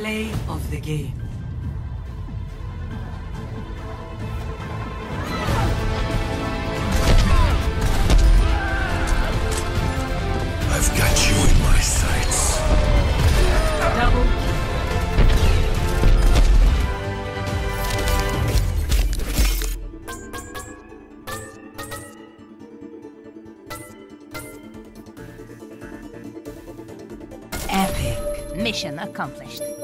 Play of the game. I've got you in my sights. Double. Epic. Mission accomplished.